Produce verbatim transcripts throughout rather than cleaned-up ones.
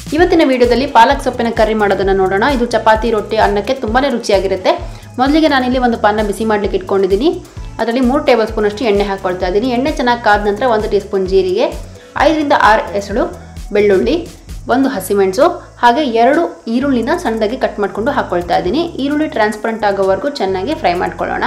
ಇವತ್ತಿನ ವಿಡಿಯೋದಲ್ಲಿ ಪಾಲಕ್ ಸೊಪ್ಪಿನ ಕರ್ರಿ ಮಾಡೋದನ್ನ ನೋಡೋಣ. ಇದು ಚಪಾತಿ, ರೊಟ್ಟಿ, ಅನ್ನಕ್ಕೆ ತುಂಬಾನೇ ರುಚಿಯಾಗಿರುತ್ತೆ. ಮೊದಲಿಗೆ ನಾನು ಇಲ್ಲಿ ಒಂದು ಪಾನ್ನ ಬಿಸಿ ಮಾಡಲಿಕ್ಕೆ ಇಟ್ಕೊಂಡಿದ್ದೀನಿ. ಅದರಲ್ಲಿ ಮೂರು ಟೇಬಲ್ ಸ್ಪೂನ್ ಅಷ್ಟು ಎಣ್ಣೆ ಹಾಕೊಳ್ತಾ ಇದ್ದೀನಿ. ಎಣ್ಣೆ ಚೆನ್ನಾಗಿ ಕಾದ ನಂತರ ಒಂದು ಟೀ ಸ್ಪೂನ್ ಜೀರಿಗೆ, ಐದರಿಂದ ಆರು ಎಸಳು ಬೆಳ್ಳುಳ್ಳಿ, ಒಂದು ಹಸಿಮೆಣಸು ಹಾಗೆ ಎರಡು ಈರುಳ್ಳಿನ ಸಣ್ಣದಾಗಿ ಕಟ್ ಮಾಡಿಕೊಂಡು ಹಾಕೊಳ್ತಾ ಇದ್ದೀನಿ. ಈರುಳ್ಳಿ ಟ್ರಾನ್ಸ್ಪರೆಂಟ್ ಆಗೋವರೆಗೂ ಚೆನ್ನಾಗಿ ಫ್ರೈ ಮಾಡ್ಕೊಳ್ಳೋಣ.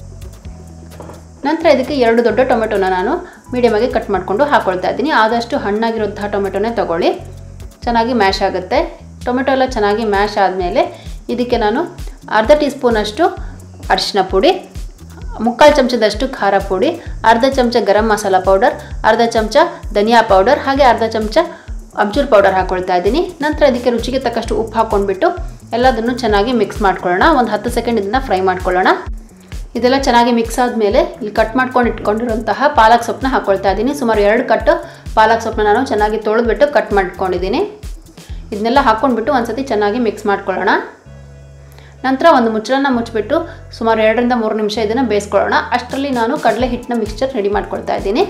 ನಂತರ ಇದಕ್ಕೆ ಎರಡು ದೊಡ್ಡ ಟೊಮೆಟೊನ ನಾನು ಮೀಡಿಯಮ್ ಆಗಿ ಕಟ್ ಮಾಡಿಕೊಂಡು ಹಾಕೊಳ್ತಾ ಇದ್ದೀನಿ. ಆದಷ್ಟು ಹಣ್ಣಾಗಿರುವಂತಹ ಟೊಮೆಟೊನೇ ತಗೊಳ್ಳಿ, ಚೆನ್ನಾಗಿ ಮ್ಯಾಶ್ ಆಗುತ್ತೆ. ಟೊಮೆಟೊ ಎಲ್ಲ ಚೆನ್ನಾಗಿ ಮ್ಯಾಶ್ ಆದಮೇಲೆ ಇದಕ್ಕೆ ನಾನು ಅರ್ಧ ಟೀ ಸ್ಪೂನಷ್ಟು ಅರಿಶಿನ ಪುಡಿ, ಮುಕ್ಕಾಲು ಚಮಚದಷ್ಟು ಖಾರ ಪುಡಿ, ಅರ್ಧ ಚಮಚ ಗರಂ ಮಸಾಲ ಪೌಡರ್, ಅರ್ಧ ಚಮಚ ಧನಿಯಾ ಪೌಡರ್ ಹಾಗೆ ಅರ್ಧ ಚಮಚ ಅಮ್ಚೂರ್ ಪೌಡರ್ ಹಾಕೊಳ್ತಾ ಇದ್ದೀನಿ. ನಂತರ ಇದಕ್ಕೆ ರುಚಿಗೆ ತಕ್ಕಷ್ಟು ಉಪ್ಪು ಹಾಕ್ಕೊಂಡ್ಬಿಟ್ಟು ಎಲ್ಲದನ್ನು ಚೆನ್ನಾಗಿ ಮಿಕ್ಸ್ ಮಾಡ್ಕೊಳ್ಳೋಣ. ಒಂದು ಹತ್ತು ಸೆಕೆಂಡ್ ಇದನ್ನು ಫ್ರೈ ಮಾಡ್ಕೊಳ್ಳೋಣ. ಇದೆಲ್ಲ ಚೆನ್ನಾಗಿ ಮಿಕ್ಸ್ ಆದಮೇಲೆ ಇಲ್ಲಿ ಕಟ್ ಮಾಡ್ಕೊಂಡು ಇಟ್ಕೊಂಡಿರುವಂತಹ ಪಾಲಕ್ ಸೊಪ್ಪನ್ನ ಹಾಕ್ಕೊಳ್ತಾ ಇದ್ದೀನಿ. ಸುಮಾರು ಎರಡು ಕಟ್ಟು ಪಾಲಕ್ ಸೊಪ್ಪನ್ನ ನಾನು ಚೆನ್ನಾಗಿ ತೊಳೆದ್ಬಿಟ್ಟು ಕಟ್ ಮಾಡ್ಕೊಂಡಿದ್ದೀನಿ. ಇದನ್ನೆಲ್ಲ ಹಾಕ್ಕೊಂಡ್ಬಿಟ್ಟು ಒಂದ್ಸತಿ ಚೆನ್ನಾಗಿ ಮಿಕ್ಸ್ ಮಾಡ್ಕೊಳ್ಳೋಣ. ನಂತರ ಒಂದು ಮುಚ್ಚಳನ ಮುಚ್ಚಿಬಿಟ್ಟು ಸುಮಾರು ಎರಡರಿಂದ ಮೂರು ನಿಮಿಷ ಇದನ್ನು ಬೇಯಿಸ್ಕೊಳ್ಳೋಣ. ಅಷ್ಟರಲ್ಲಿ ನಾನು ಕಡಲೆ ಹಿಟ್ಟಿನ ಮಿಕ್ಸ್ಚರ್ ರೆಡಿ ಮಾಡ್ಕೊಳ್ತಾ ಇದ್ದೀನಿ.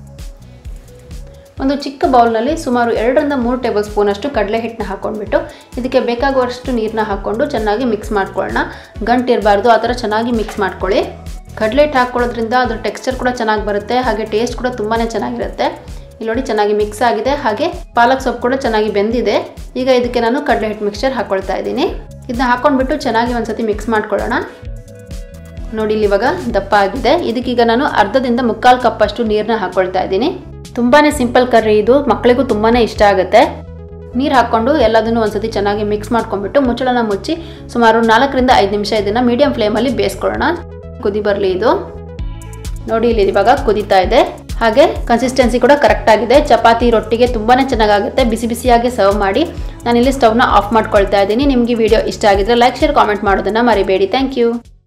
ಒಂದು ಚಿಕ್ಕ ಬೌಲ್ನಲ್ಲಿ ಸುಮಾರು ಎರಡರಿಂದ ಮೂರು ಟೇಬಲ್ ಸ್ಪೂನ್ ಅಷ್ಟು ಕಡಲೆ ಹಿಟ್ಟನ್ನ ಹಾಕ್ಕೊಂಡ್ಬಿಟ್ಟು ಇದಕ್ಕೆ ಬೇಕಾಗುವಷ್ಟು ನೀರನ್ನ ಹಾಕ್ಕೊಂಡು ಚೆನ್ನಾಗಿ ಮಿಕ್ಸ್ ಮಾಡ್ಕೊಳ್ಳೋಣ. ಗಂಟು ಇರಬಾರ್ದು, ಆ ಥರ ಚೆನ್ನಾಗಿ ಮಿಕ್ಸ್ ಮಾಡ್ಕೊಳ್ಳಿ. ಕಡಲೆ ಹಿಟ್ಟು ಹಾಕ್ಕೊಳ್ಳೋದ್ರಿಂದ ಅದ್ರ ಟೆಕ್ಸ್ಚರ್ ಕೂಡ ಚೆನ್ನಾಗಿ ಬರುತ್ತೆ, ಹಾಗೆ ಟೇಸ್ಟ್ ಕೂಡ ತುಂಬಾ ಚೆನ್ನಾಗಿರುತ್ತೆ. ಇಲ್ಲಿ ನೋಡಿ ಚೆನ್ನಾಗಿ ಮಿಕ್ಸ್ ಆಗಿದೆ, ಹಾಗೆ ಪಾಲಕ್ ಸೊಪ್ಪು ಕೂಡ ಚೆನ್ನಾಗಿ ಬೆಂದಿದೆ. ಈಗ ಇದಕ್ಕೆ ನಾನು ಕಡಲೆ ಹಿಟ್ಟು ಮಿಕ್ಸ್ಚರ್ ಹಾಕ್ಕೊಳ್ತಾ ಇದ್ದೀನಿ. ಇದನ್ನ ಹಾಕ್ಕೊಂಡ್ಬಿಟ್ಟು ಚೆನ್ನಾಗಿ ಒಂದ್ಸತಿ ಮಿಕ್ಸ್ ಮಾಡ್ಕೊಳ್ಳೋಣ. ನೋಡಿ ಇಲ್ಲಿ ಇವಾಗ ದಪ್ಪ ಆಗಿದೆ. ಇದಕ್ಕೀಗ ನಾನು ಅರ್ಧದಿಂದ ಮುಕ್ಕಾಲು ಕಪ್ ಅಷ್ಟು ನೀರನ್ನ ಹಾಕ್ಕೊಳ್ತಾ ಇದ್ದೀನಿ. ತುಂಬಾನೇ ಸಿಂಪಲ್ ಕರ್ರಿ ಇದು, ಮಕ್ಕಳಿಗೂ ತುಂಬಾನೇ ಇಷ್ಟ ಆಗುತ್ತೆ. ನೀರು ಹಾಕ್ಕೊಂಡು ಎಲ್ಲದನ್ನು ಒಂದ್ಸತಿ ಚೆನ್ನಾಗಿ ಮಿಕ್ಸ್ ಮಾಡ್ಕೊಂಡ್ಬಿಟ್ಟು ಮುಚ್ಚಳನ ಮುಚ್ಚಿ ಸುಮಾರು ನಾಲ್ಕರಿಂದ ಐದು ನಿಮಿಷ ಇದನ್ನು ಮೀಡಿಯಂ ಫ್ಲೇಮಲ್ಲಿ ಬೇಯಿಸ್ಕೊಳ್ಳೋಣ. ಕುದಿ ಬರಲಿ ಇದು. ನೋಡಿ ಇಲ್ಲಿ ಇವಾಗ ಕುದೀತಾ ಇದೆ, ಹಾಗೆ ಕನ್ಸಿಸ್ಟೆನ್ಸಿ ಕೂಡ ಕರೆಕ್ಟ್ ಆಗಿದೆ. ಚಪಾತಿ, ರೊಟ್ಟಿಗೆ ತುಂಬಾನೇ ಚೆನ್ನಾಗಾಗುತ್ತೆ. ಬಿಸಿ ಬಿಸಿಯಾಗಿ ಸರ್ವ್ ಮಾಡಿ. ನಾನಿಲ್ಲಿ ಸ್ಟವ್ನ ಆಫ್ ಮಾಡ್ಕೊಳ್ತಾ ಇದ್ದೀನಿ. ನಿಮಗೆ ವಿಡಿಯೋ ಇಷ್ಟ ಆಗಿದ್ರೆ ಲೈಕ್, ಶೇರ್, ಕಾಮೆಂಟ್ ಮಾಡೋದನ್ನ ಮರಿಬೇಡಿ. Thank you.